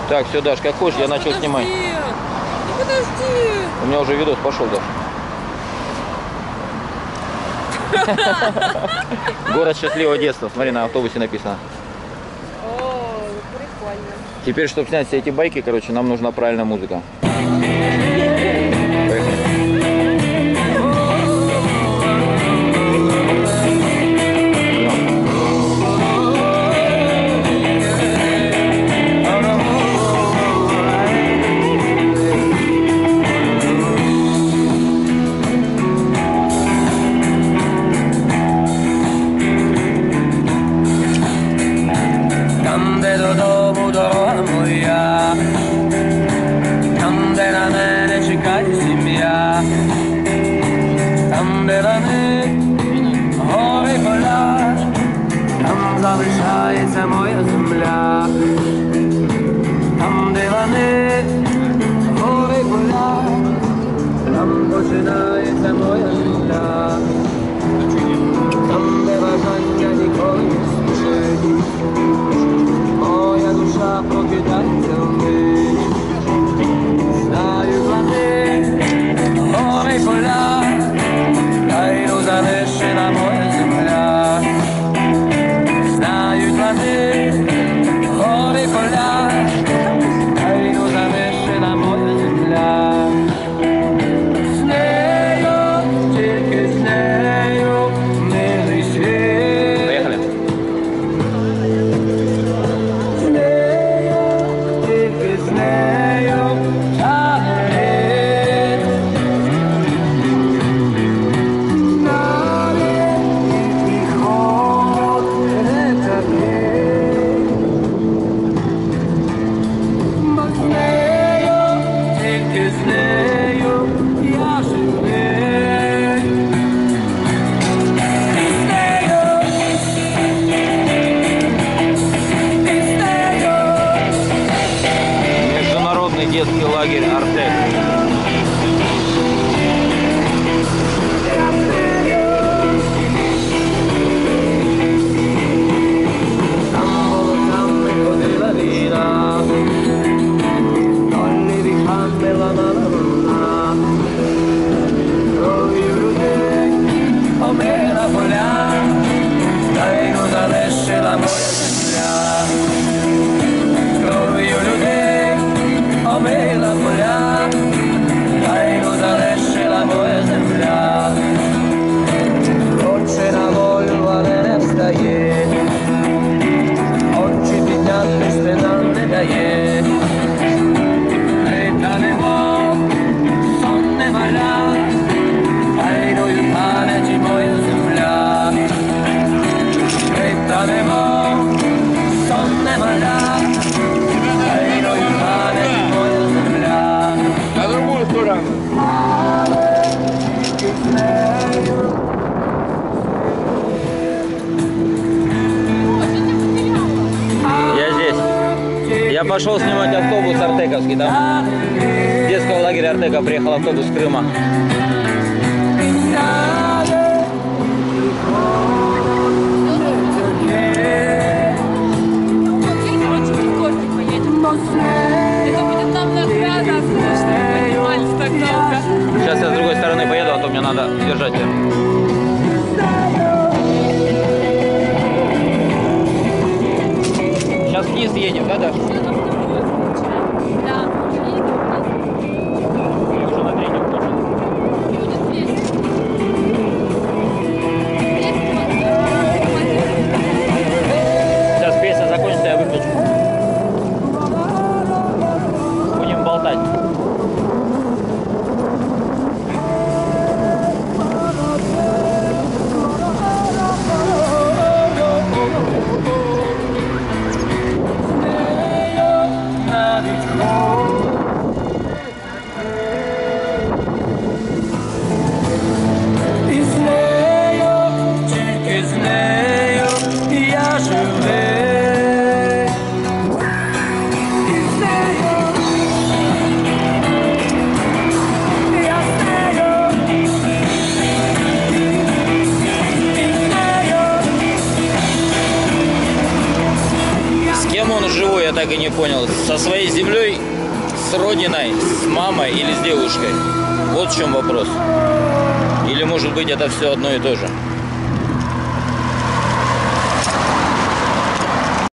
Так, все, Даш, как хочешь, я начал снимать. Ну подожди. У меня уже видос пошел, Даш. Город счастливого детства. Смотри, на автобусе написано. О, прикольно. Теперь, чтобы снять все эти байки, короче, нам нужна правильная музыка. Залишається моя земля, там, де вони, гори поля, там починається моя земля, там, де бажання ніколи не спить, моя душа прокидається вмить, знаю вони, гори поля, тайну залишена моя земля. Знають вони, гори поля, тайну залишена моя земля. З нею, тільки з нею, милий світ. Поехали. З нею, тільки з нею, жаль. Далі підход не такий. Бо з нею, тільки з нею я живий. З нею, і з нею. Международный детский лагерь «Артек». Там волосами ходила війна, долі віками ламала вона, кров'ю людей омила поля, тайну залишила моя земля. Кров'ю людей омила поля, тайну залишила моя земля. Хоче на волю, але не встає, очі підняти спина не дає. Рита немов, сон не маля, тайною пам'яті моя земля. Рита немов, сон не маля, тайною пам'яті моя земля. На другую сторону. З нею. Я здесь. Я пошел снимать автобус артековский, там с детского лагеря Артека приехал автобус с Крыма. Короче, в гости поедем. Это будет нам награда, слушай, поднимались так долго. Сейчас я с другой стороны поеду, а то мне надо держать ее. Сейчас вниз едем, да, Даша? Да, Или уже на третьем точно? будет весело. Сейчас песня закончится, я выключу. Будем болтать. живу, я так и не понял. Со своей землей, с родиной, с мамой или с девушкой? Вот в чем вопрос. Или может быть это все одно и то же?